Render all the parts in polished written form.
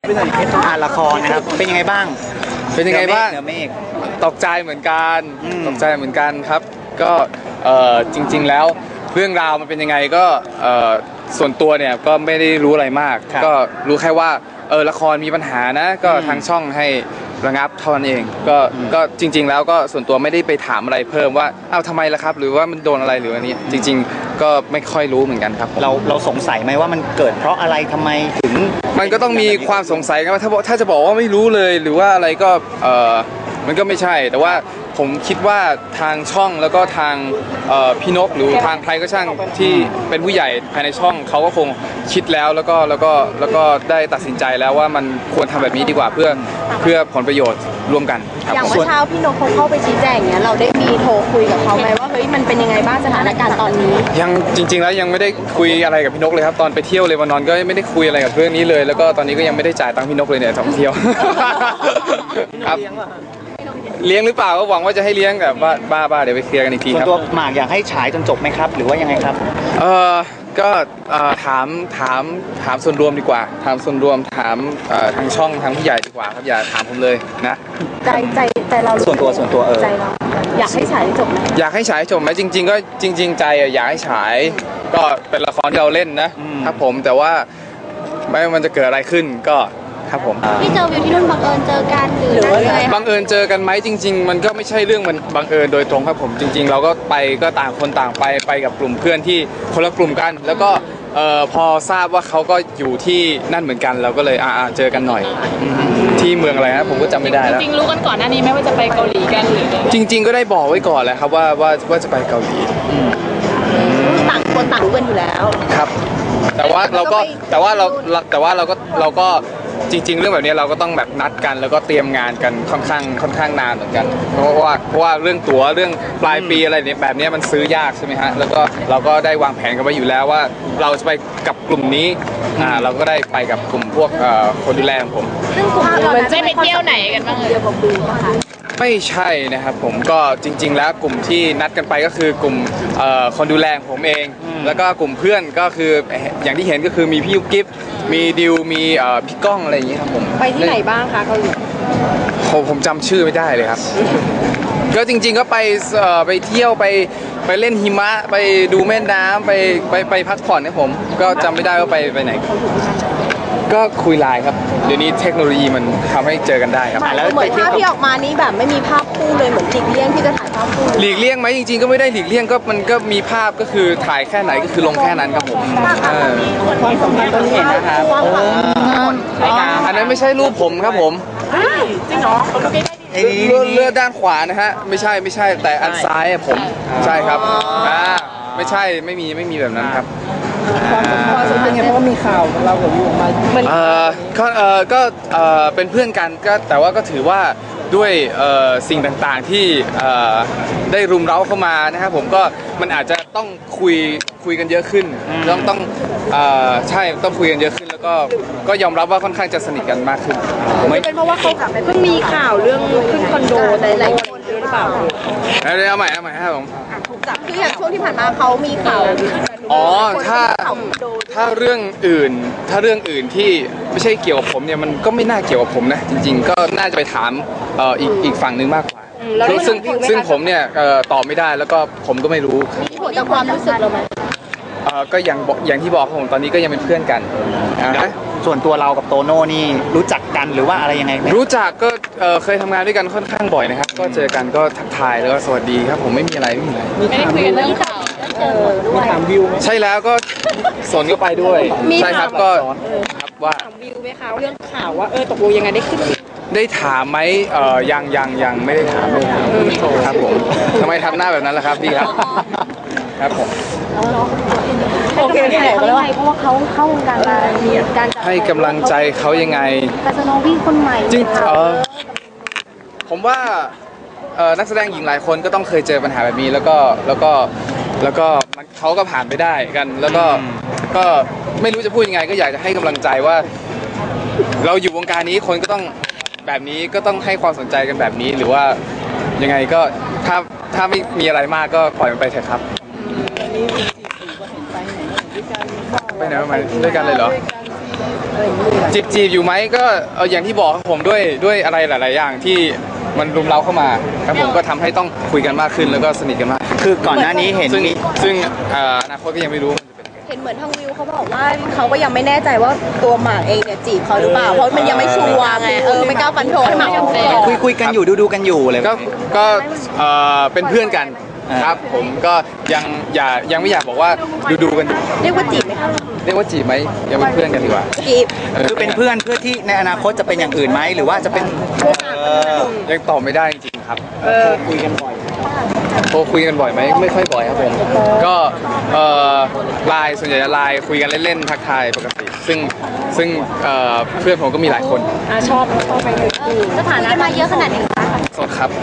ละครนะครับเป็นยังไงบ้างเหนือเมฆตกใจเหมือนกันครับก็จริงๆแล้วเรื่องราวมันเป็นยังไงก็ส่วนตัวเนี่ยก็ไม่ได้รู้อะไรมากก็รู้แค่ว่าละครมีปัญหานะก็ทางช่องให้ระงับเท่านั้นเองก็จริงๆแล้วก็ส่วนตัวไม่ได้ไปถามอะไรเพิ่มว่าอ้าวทำไมล่ะครับหรือว่ามันโดนอะไรหรืออันนี้จริงๆก็ไม่ค่อยรู้เหมือนกันครับเราสงสัยไหมว่ามันเกิดเพราะอะไรทำไมถึงมันก็ต้องมีความสงสัยกันว่าถ้าจะบอกว่าไม่รู้เลยหรือว่าอะไรก็มันก็ไม่ใช่แต่ว่าผมคิดว่าทางช่องแล้วก็ทางพี่นกหรือทางใครก็ช่างที่เป็นผู้ใหญ่ภายในช่องเขาก็คงคิดแล้วแล้วก็ได้ตัดสินใจแล้วว่ามันควรทำแบบนี้ดีกว่าเพื่อผลประโยชน์ร่วมกันอย่างเมื่อเช้าพี่นกเขาเข้าไปชี้แจงอย่างเงี้ยเราได้มีโทรคุยกับเขาไหมว่าเฮ้ยมันเป็นยังไงบ้างสถานการณ์ตอนนี้ยังจริงๆแล้วยังไม่ได้คุยอะไรกับพี่นกเลยครับตอนไปเที่ยวเลบานอนก็ไม่ได้คุยอะไรกับเรื่องนี้เลยแล้วก็ตอนนี้ก็ยังไม่ได้จ่ายตังค์พี่นกเลยเนี่ยท่องเที่ยวครับเลี้ยงหรือเปล่าก็หวังว่าจะให้เลี้ยงแต่บ้าเดี๋ยวไปเคลียร์กันอีกทีครับส่วนตัวหมากอยากให้ฉายจนจบไหมครับหรือว่ายังไงครับก็ถามส่วนรวมดีกว่าถามส่วนรวมถามทางช่องทางผู้ใหญ่ดีกว่าครับอย่าถามผมเลยนะใจเราส่วนตัวใจเราอยากให้ฉายจบไหมอยากให้ฉายจบไหมจริงๆก็จริงๆใจอยากให้ฉายก็เป็นละครที่เราเล่นนะครับผมแต่ว่าไม่ว่ามันจะเกิดอะไรขึ้นก็ครับผมพี่เจอวิวที่นู่นบังเอิญเจอกันหรือว่าบังเอิญเจอกันไหมจริงๆมันก็ไม่ใช่เรื่องมันบังเอิญโดยตรงครับผมจริงๆเราก็ไปก็ต่างคนต่างไปกับกลุ่มเพื่อนที่คนละกลุ่มกันแล้วก็พอทราบว่าเขาก็อยู่ที่นั่นเหมือนกันเราก็เลยเจอกันหน่อยที่เมืองอะไรนะผมก็จำไม่ได้แล้วจริงๆรู้กันก่อนหน้านี้ไหมว่าจะไปเกาหลีกันหรือจริงๆก็ได้บอกไว้ก่อนแหละครับว่าจะไปเกาหลีต่างคนต่างรู้กันอยู่แล้วครับแต่ว่าเราก็จริงๆเรื่องแบบนี้เราก็ต้องแบบนัดกันแล้วก็เตรียมงานกันค่อนข้างนานเหมือนกันเพราะว่าเรื่องตั๋วเรื่องปลายปีอะไรเนี่ยแบบนี้มันซื้อยากใช่ไหมฮะแล้วก็เราก็ได้วางแผนกันไว้อยู่แล้วว่าเราจะไปกับกลุ่มนี้เราก็ได้ไปกับกลุ่มพวกคนดูแลของผมซึ่งกลุ่มเราจะไปเที่ยวไหนกันบ้างเดี๋ยวผมดูนะคะไม่ใช่นะครับผมก็จริงๆแล้วกลุ่มที่นัดกันไปก็คือกลุ่มคนดูแลผมเองแล้วก็กลุ่มเพื่อนก็คืออย่างที่เห็นก็คือมีพี่ยุกิฟมีดิวมีพี่ก้องอะไรอย่างนี้ครับผมไปที่ไหนบ้างคะเกาหลีผมจำชื่อไม่ได้เลยครับก็จริงๆก็ไปเที่ยวไปเล่นหิมะไปดูแม่น้ำไปพักผ่อนครับผมก็จำไม่ได้ว่าไปไหนก็คุยไลน์ครับเดี๋ยวนี้เทคโนโลยีมันทำให้เจอกันได้ครับแล้วเหมือนภาพที่ออกมานี้แบบไม่มีภาพคู่เลยเหมือนหลีกเลี่ยงที่จะถ่ายภาพคู่หลีกเลี่ยงไหมจริงๆก็ไม่ได้หลีกเลี่ยงก็มันก็มีภาพก็คือถ่ายแค่ไหนก็คือลงแค่นั้นครับผมความสัมพันธ์ต้นเหตุนะครับอันนั้นไม่ใช่รูปผมครับผมจริงเหรอเลือดด้านขวานะฮะไม่ใช่แต่อันซ้ายผมใช่ครับไม่ใช่ไม่มีแบบนั้นครับความสัมพันธ์ไงเพราะว่ามีข่าวเรากับยูออกมาก็เป็นเพื่อนกันก็แต่ว่าก็ถือว่าด้วยสิ่งต่างๆที่ได้รุมเร้าเข้ามานะครับผมก็มันอาจจะต้องคุยกันเยอะขึ้นต้องใช่ต้องคุยกันเยอะขึ้นแล้วก็ยอมรับว่าค่อนข้างจะสนิทกันมากขึ้นไม่เป็นเพราะว่าเขาเพิ่งมีข่าวเรื่องขึ้นคอนโดหลายคนหรือเปล่าเอาใหม่ครับผมถูกจับคืออย่างช่วงที่ผ่านมาเขามีข่าวถ้าเรื่องอื่นที่ไม่ใช่เกี่ยวกับผมเนี่ยมันก็ไม่น่าเกี่ยวกับผมนะจริงๆก็น่าจะไปถามอีกฝั่งนึงมากกว่าซึ่งผมเนี่ยตอบไม่ได้แล้วก็ผมก็ไม่รู้มีผลต่อความรู้สึกเราไหมก็อย่างที่บอกผมตอนนี้ก็ยังเป็นเพื่อนกันส่วนตัวเรากับโตโน่นี่รู้จักกันหรือว่าอะไรยังไงรู้จักก็เคยทำงานด้วยกันค่อนข้างบ่อยนะครับก็เจอกันก็ทักทายแล้วก็สวัสดีครับผมไม่มีอะไรไม่ได้คุยกันเรื่องข่าวมีถามวิวใช่แล้วก็สนก็ไปด้วยใช่ครับก็ครับว่าถามวิวไหมคะเรื่องข่าวว่าตกลงยังไงได้ขึ้นได้ถามไหมยังไม่ได้ถามเลยครับผมทำไมทำหน้าแบบนั้นล่ะครับพี่ครับผมโอเคแล้วเพราะว่าเขาเข้าวงการมามีการให้กำลังใจเขายังไงกาซโนวี่คนใหม่จริงผมว่านักแสดงหญิงหลายคนก็ต้องเคยเจอปัญหาแบบนี้แล้วก็เขาก็ผ่านไปได้กันแล้วก็ไม่รู้จะพูดยังไงก็อยากจะให้กำลังใจว่าเราอยู่วงการนี้คนก็ต้องแบบนี้ก็ต้องให้ความสนใจกันแบบนี้หรือว่ายังไงก็ถ้าไม่มีอะไรมากก็ปล่อยมันไปเถอะครับไปไหนมาด้วยกันเลยเหรอจีบอยู่ไหมก็อย่างที่บอกครับผมด้วยอะไรหลาย ๆ อย่างที่มันรุมเร้าเข้ามาครับผมก็ทำให้ต้องคุยกันมากขึ้นแล้วก็สนิทกันมากคือก่อนหน้านี้เห็นซึ่งอนาคตก็ยังไม่รู้มันจะเป็นยังไงเห็นเหมือนทางวิวเขาบอกว่าเขาก็ยังไม่แน่ใจว่าตัวหมากเองเนี่ยจีบเขาหรือเปล่าเพราะมันยังไม่ชัวร์ไงไม่กล้าฟันธงให้หมากพูดก่อนคุยกันอยู่ดูกันอยู่อะไรแบบก็นี้เป็นเพื่อนกันอ่าครับผมก็ยังไม่อยากบอกว่าดูกันเรียกว่าจีบไหมคะเรียกว่าจีบไหมยังเป็นเพื่อนกันดีกว่าจีบคือเป็นเพื่อนเพื่อที่ในอนาคตจะเป็นอย่างอื่นไหมหรือว่าจะเป็นยังตอบไม่ได้จริงๆครับคุยกันบ่อยโทรคุยกันบ่อยไหมไม่ค่อยบ่อยครับผมก็ไลน์ส่วนใหญ่จะไลน์คุยกันเล่นๆทักทายปกติ ซึ่งเพื่อนผมก็มีหลายคนชอบไปอยู่สถานะมาเยอะขนาดไหนคะโสดครับ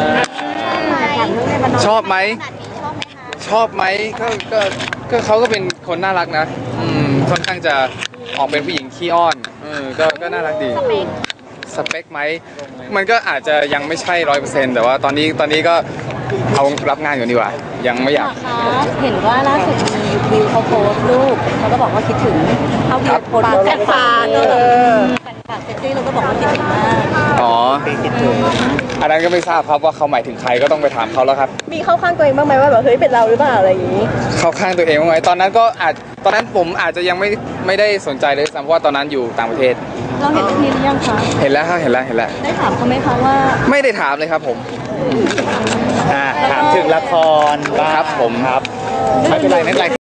ชอบไหมชอบไหมก็เขาก็เป็นคนน่ารักนะค่อนข้างจะออกเป็นผู้หญิงขี้อ้อนก็น่ารักดีสเปคไหมมันก็อาจจะยังไม่ใช่ 100%แต่ว่าตอนนี้ก็เอารับงานก่อนดีกว่ายังไม่อยากเห็นว่าล่าสุดมีวิวเขาโพสต์รูปเขาก็บอกว่าคิดถึงเขาวิวโพสต์แฟนฟานฝากเซ็กซี่เราก็บอกว่าคิดถึงมากอ๋อคิดถึงอันนั้นก็ไม่ทราบครับว่าเขาหมายถึงใครก็ต้องไปถามเขาแล้วครับมีเข้าข้างตัวเองบ้างไหมว่าแบบเฮ้ยเป็นเราหรือเปล่าอะไรอย่างนี้เข้าข้างตัวเองบ้างไหมตอนนั้นผมอาจจะยังไม่ได้สนใจเลยซ้ำเพราะว่าตอนนั้นอยู่ต่างประเทศเราเห็นเรื่องนี้หรือยังคะเห็นแล้วครับเห็นแล้วได้ถามเขาไหมคะว่าไม่ได้ถามเลยครับผมถามถึงละครบ้างครับผมครับไม่เป็นไร